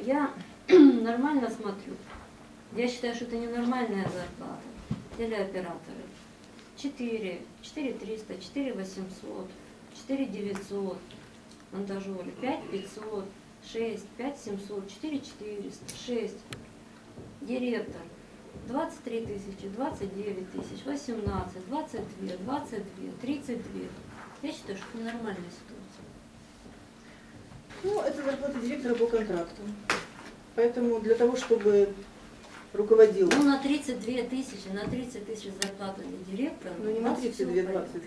я нормально смотрю. Я считаю, что это ненормальная зарплата. Телеоператоры. 4300, 4800, 4900. Монтажеры 5500, 6, 5700, 4700, 6. Директор 23 тысячи, 29 тысяч, 18, 22, 22, 32. Я считаю, что это нормальная ситуация. Ну, это зарплата директора по контракту. Поэтому для того, чтобы руководил... Ну, на 32 тысячи, на 30 тысяч зарплата для директора. Ну, не на 32, 22.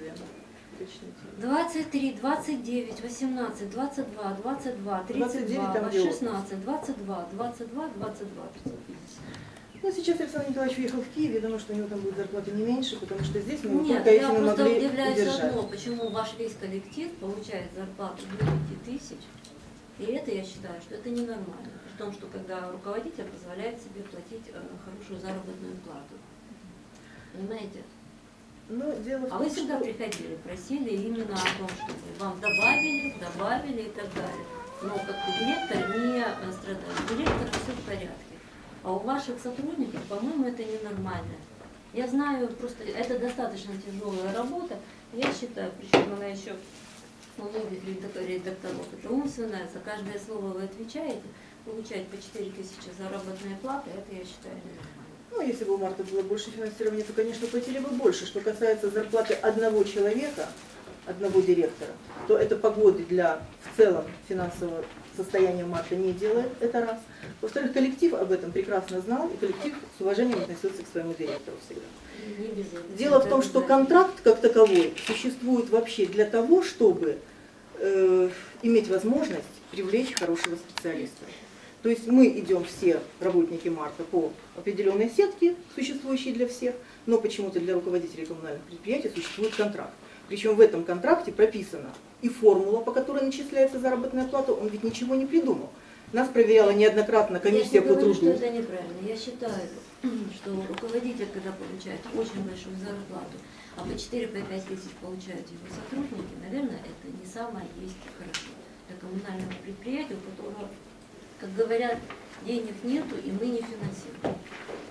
23, 29, 18, 22, 22, 32, 16, 22, 22, 22, 550. Ну, сейчас Александр Николаевич уехал в Киев, я думаю, что у него там будет зарплата не меньше, потому что здесь мы Нет, только я этим просто могли удивляюсь удержать. одно, почему ваш весь коллектив получает зарплату 9 тысяч, и это я считаю, что это ненормально. При том, что когда руководитель позволяет себе платить хорошую заработную плату. Понимаете? Но дело в том, А вы всегда приходили, просили именно о том, чтобы вам добавили и так далее. Но как бы директор не страдает. Директор все в порядке. А у ваших сотрудников, по-моему, это ненормально. Я знаю, просто это достаточно тяжелая работа. Я считаю, причем она еще у многих редакторов, это умственная. За каждое слово вы отвечаете, получаете по 4000 заработной платы, это я считаю ненормально. ну, если бы у Марта было больше финансирования, то, конечно, платили бы больше. Что касается зарплаты одного человека, одного директора, то это погоды для в целом финансового состояния Марта не делает, это раз. Во-вторых, коллектив об этом прекрасно знал, и коллектив с уважением относился к своему директору всегда. Дело в том, что контракт как таковой существует вообще для того, чтобы иметь возможность привлечь хорошего специалиста. То есть мы идем все, работники Марта, по определенной сетке, существующей для всех, но почему-то для руководителей коммунальных предприятий существует контракт. Причем в этом контракте прописана и формула, по которой начисляется заработная плата, он ведь ничего не придумал. Нас проверяла неоднократно комиссия по труду. Я не говорю, что это неправильно. Я считаю, что руководитель, когда получает очень большую зарплату, а по 4-5 тысяч получают его сотрудники, наверное, это не самое есть хорошо. Для коммунального предприятия, у которого, как говорят, денег нету и мы не финансируем.